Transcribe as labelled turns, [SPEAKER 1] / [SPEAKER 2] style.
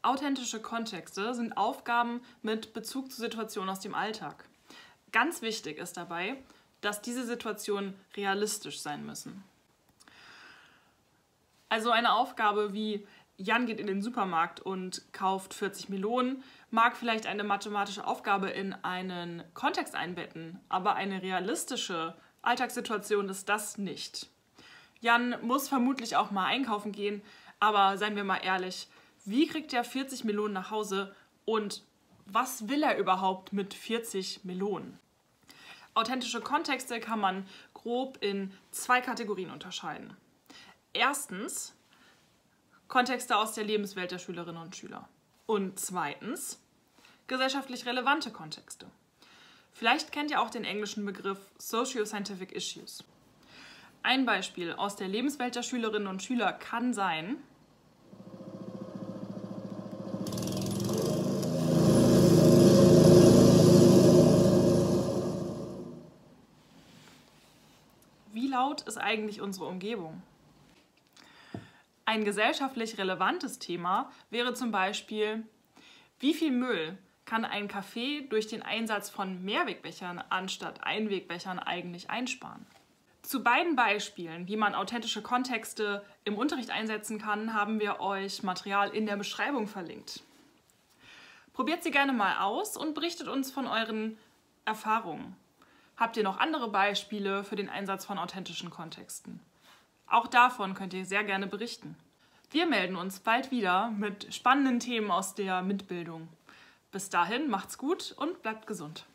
[SPEAKER 1] Authentische Kontexte sind Aufgaben mit Bezug zu Situationen aus dem Alltag. Ganz wichtig ist dabei, dass diese Situationen realistisch sein müssen. Also eine Aufgabe wie Jan geht in den Supermarkt und kauft 40 Melonen, mag vielleicht eine mathematische Aufgabe in einen Kontext einbetten, aber eine realistische Alltagssituation ist das nicht. Jan muss vermutlich auch mal einkaufen gehen, aber seien wir mal ehrlich, wie kriegt er 40 Melonen nach Hause und was will er überhaupt mit 40 Melonen? Authentische Kontexte kann man grob in 2 Kategorien unterscheiden. Erstens Kontexte aus der Lebenswelt der Schülerinnen und Schüler. Und zweitens gesellschaftlich relevante Kontexte. Vielleicht kennt ihr auch den englischen Begriff Socio-Scientific Issues. Ein Beispiel aus der Lebenswelt der Schülerinnen und Schüler kann sein: Wie laut ist eigentlich unsere Umgebung? Ein gesellschaftlich relevantes Thema wäre zum Beispiel: Wie viel Müll kann ein Café durch den Einsatz von Mehrwegbechern anstatt Einwegbechern eigentlich einsparen? Zu beiden Beispielen, wie man authentische Kontexte im Unterricht einsetzen kann, haben wir euch Material in der Beschreibung verlinkt. Probiert sie gerne mal aus und berichtet uns von euren Erfahrungen. Habt ihr noch andere Beispiele für den Einsatz von authentischen Kontexten? Auch davon könnt ihr sehr gerne berichten. Wir melden uns bald wieder mit spannenden Themen aus der MINT-Bildung. Bis dahin macht's gut und bleibt gesund.